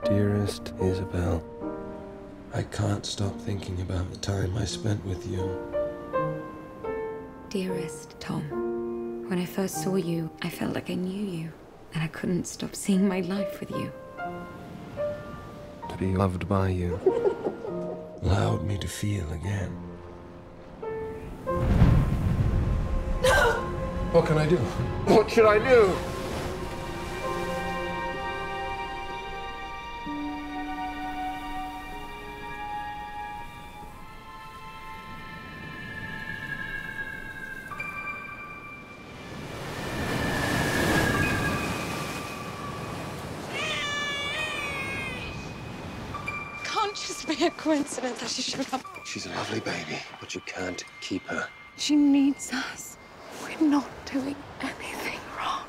Dearest Isabel, I can't stop thinking about the time I spent with you. Dearest Tom, when I first saw you, I felt like I knew you, and I couldn't stop seeing my life with you. To be loved by you allowed me to feel again. What can I do? What should I do? Can't just be a coincidence that she showed up. She's a lovely baby, but you can't keep her. She needs us. We're not doing anything wrong.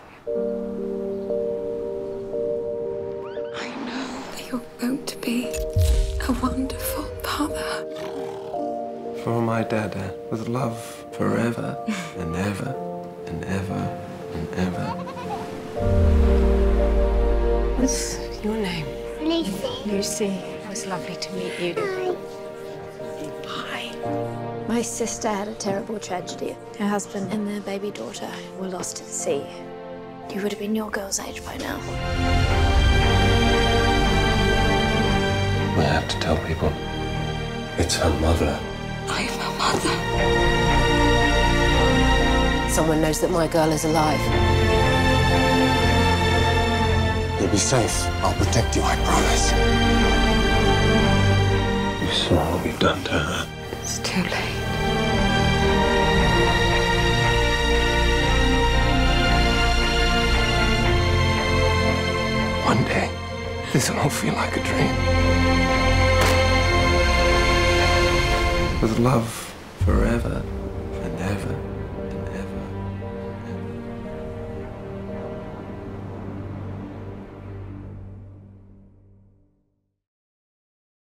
I know that you're going to be a wonderful father. For my dada, with love forever and ever and ever and ever. What's your name? Lucy. Lucy. It was lovely to meet you. Bye. My sister had a terrible tragedy. Her husband and their baby daughter were lost at sea. You would have been your girl's age by now. I have to tell people. It's her mother. I'm a mother. Someone knows that my girl is alive. You'll be safe. I'll protect you, I promise. You saw what we've done to her. It's too late. One day, this will all feel like a dream. With love forever